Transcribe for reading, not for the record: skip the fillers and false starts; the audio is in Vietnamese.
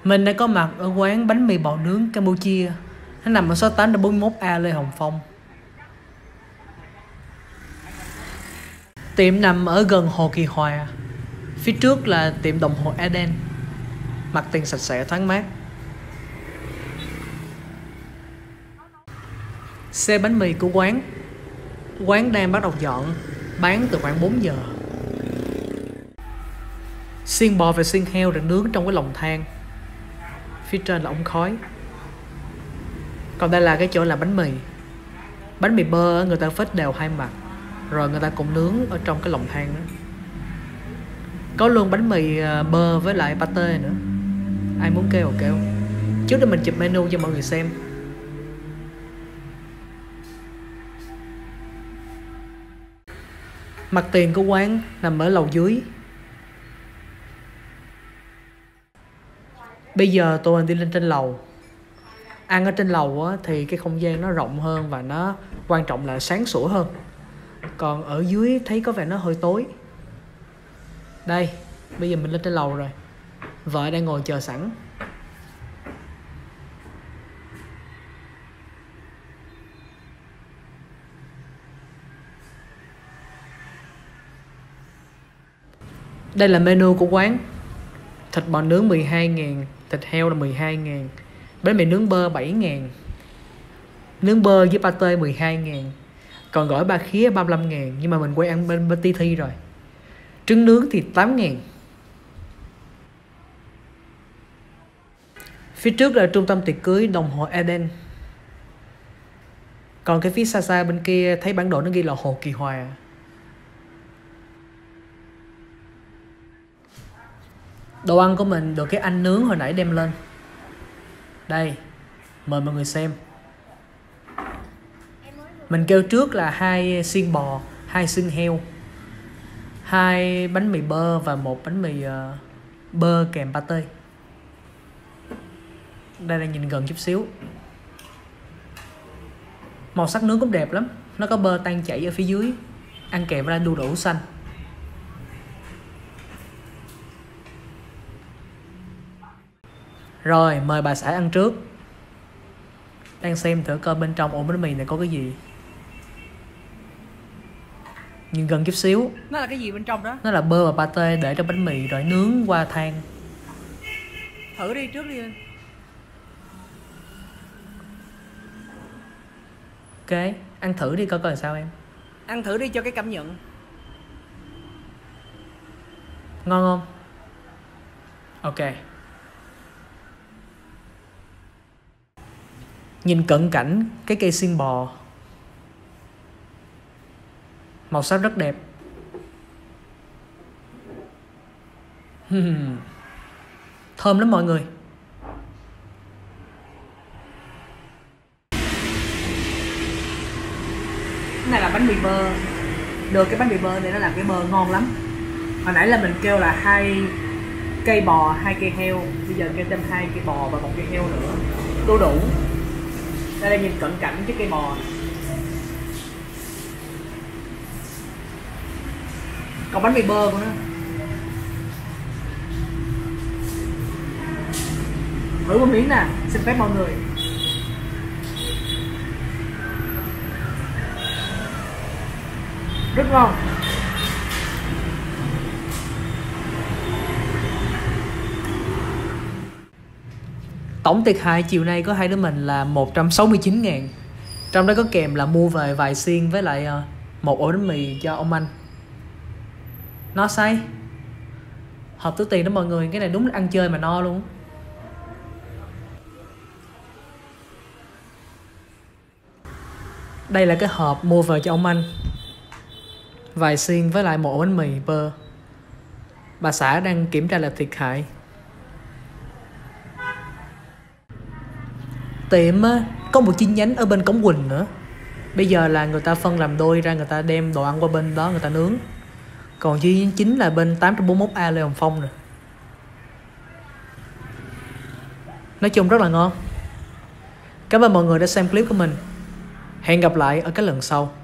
Mình đã có mặt ở quán bánh mì bò nướng Campuchia. Nó nằm ở số 841A Lê Hồng Phong. Tiệm nằm ở gần Hồ Kỳ Hòa. Phía trước là tiệm đồng hồ Eden. Mặt tiền sạch sẽ thoáng mát. Xe bánh mì của quán. Quán đang bắt đầu dọn, bán từ khoảng 4 giờ. Xiên bò và xiên heo được nướng trong cái lồng than. Phía trên là ống khói. Còn đây là cái chỗ làm bánh mì. Bánh mì bơ người ta phết đều hai mặt, rồi người ta cũng nướng ở trong cái lồng than đó. Có luôn bánh mì bơ với lại pate nữa. Ai muốn kêu kêu. Trước đó mình chụp menu cho mọi người xem. Mặt tiền của quán nằm ở lầu dưới. Bây giờ tụi mình đi lên trên lầu. Ăn ở trên lầu á, thì cái không gian nó rộng hơn và nó quan trọng là sáng sủa hơn. Còn ở dưới thấy có vẻ nó hơi tối. Đây, bây giờ mình lên trên lầu rồi. Vợ đang ngồi chờ sẵn. Đây là menu của quán. Thịt bò nướng 12.000, thịt heo là 12.000, bánh mì nướng bơ 7.000, nướng bơ với pate 12.000, còn gỏi ba khía 35.000, nhưng mà mình quay ăn bên ti thi rồi. Trứng nướng thì 8.000. Phía trước là trung tâm tiệc cưới đồng hồ Eden. Còn cái phía xa xa bên kia thấy bản đồ nó ghi là Hồ Kỳ Hòa. Đồ ăn của mình được cái anh nướng hồi nãy đem lên. Đây, mời mọi người xem. Mình kêu trước là 2 xiên bò, 2 xiên heo, 2 bánh mì bơ và 1 bánh mì bơ kèm pate. Đây là nhìn gần chút xíu. Màu sắc nướng cũng đẹp lắm. Nó có bơ tan chảy ở phía dưới, ăn kèm với đu đủ xanh. Rồi, mời bà xã ăn trước. Đang xem thử coi bên trong ổ bánh mì này có cái gì. Nhìn gần chút xíu. Nó là cái gì bên trong đó? Nó là bơ và pate để trong bánh mì rồi nướng qua than. Thử đi trước đi. Ok, ăn thử đi coi sao em. Ăn thử đi cho cái cảm nhận. Ngon không? Ok. Nhìn cận cảnh cái cây xiên bò. Màu sắc rất đẹp. Thơm lắm mọi người. Cái này là bánh mì bơ. Được cái bánh mì bơ này nó làm cái bơ ngon lắm. Hồi nãy là mình kêu là 2 cây bò, 2 cây heo. Bây giờ kêu thêm 2 cây bò và 1 cây heo nữa. Đu đủ. Đây là nhìn cận cảnh cái cây bò. Còn bánh mì bơ của nó. Thử một miếng nè, xin phép mọi người. Rất ngon. Tổng thiệt hại chiều nay có hai đứa mình là 169.000. Trong đó có kèm là mua về vài xiên với lại 1 ổ bánh mì cho ông anh. No say. Hợp túi tiền đó mọi người. Cái này đúng là ăn chơi mà no luôn. Đây là cái hộp mua về cho ông anh. Vài xiên với lại 1 ổ bánh mì bơ. Bà xã đang kiểm tra là thiệt hại. Tiệm có một chi nhánh ở bên Cống Quỳnh nữa. Bây giờ là người ta phân làm đôi ra, người ta đem đồ ăn qua bên đó người ta nướng. Còn chi nhánh chính là bên 841A Lê Hồng Phong nè. Nói chung rất là ngon. Cảm ơn mọi người đã xem clip của mình. Hẹn gặp lại ở cái lần sau.